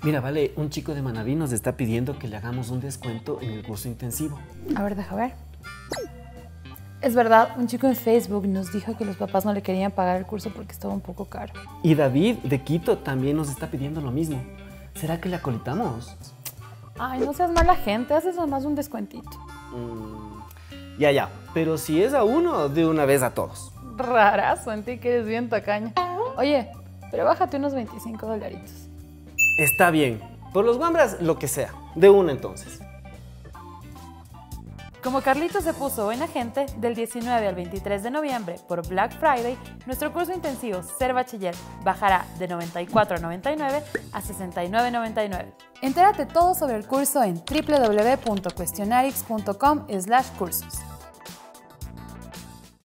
Mira, vale, un chico de Manabí nos está pidiendo que le hagamos un descuento en el curso intensivo. A ver, deja ver. Es verdad, un chico en Facebook nos dijo que los papás no le querían pagar el curso porque estaba un poco caro. Y David de Quito también nos está pidiendo lo mismo. ¿Será que le acolitamos? Ay, no seas mala gente, haces nomás un descuentito. Ya, pero si es a uno, de una vez a todos. Rarazo en ti que eres bien tacaña. Oye, pero bájate unos $25. Está bien. Por los guambras, lo que sea. De una entonces. Como Carlitos se puso buena gente, del 19 al 23 de noviembre, por Black Friday, nuestro curso intensivo Ser Bachiller bajará de $94.99 a $69.99. Entérate todo sobre el curso en www.questionarix.com/cursos.